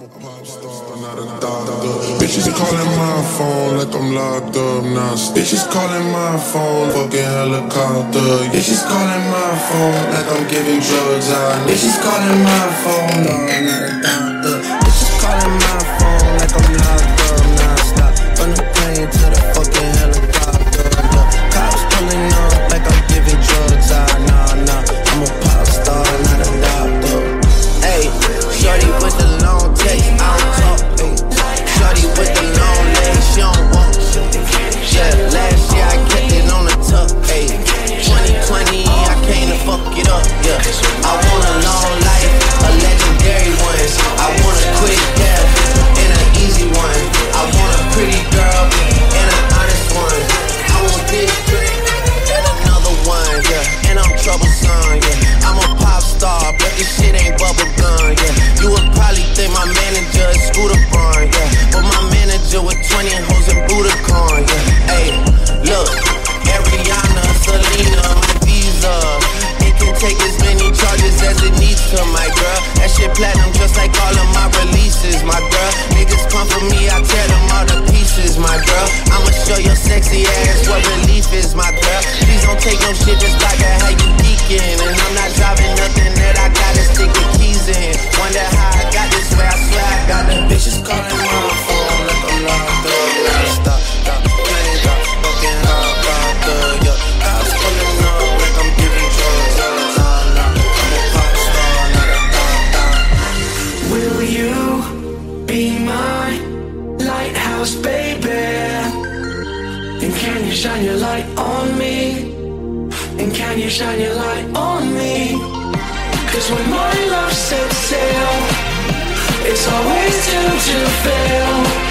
a pop star, not a doctor. Bitches calling my phone like I'm locked up now. Bitches calling my phone, fucking helicopter. Bitches calling my phone like I'm giving drugs out. Bitches calling my phone, no, I'm not a doctor. Bitches calling my phone like I'm locked up non-stop. From the plane to the fucking helicopter. The cops pulling up like I'm giving drugs out. Nah, I'm a pop star, not a doctor. Hey, shorty with the long text, I don't talk. Ay, shorty with the long legs, she don't walk. Yeah, last year I kept it on the tuck. Ay, 2020, I came to fuck it up. Yeah, I want a long life, a legendary one. I want a quick death and an easy one. I want a pretty girl and an honest one. I want this and another one. Yeah, and I'm troublesome. Yeah, I'm a pop star, but this shit ain't bubble gum. Yeah, you would probably think my manager is Scooter Braun. Yeah, but my manager with 20 hoes and Budokan. Yeah, hey, look, Ariana, Selena, my visa. It can take as many charges as it needs to, my girl. That shit platinum just like all of my releases, my girl. Niggas come for me, I tear them all to pieces, my girl. I'ma show your sexy ass what relief is, my girl. Please don't take no shit just like that, how you geeking. And I'm not driving nothing that I gotta stick the keys in. Wonder how I got this way, I swear I got the bitches calling my phone like I'm locked up. Non-stop, stop playing, stop fucking helicopter. Yeah, cops pulling up like I'm giving drugs. I'm a pop star, not a doctor. Will you be my lighthouse, baby? And can you shine your light on me? And can you shine your light on me? Cause when my love sets sail, it's always doomed to fail.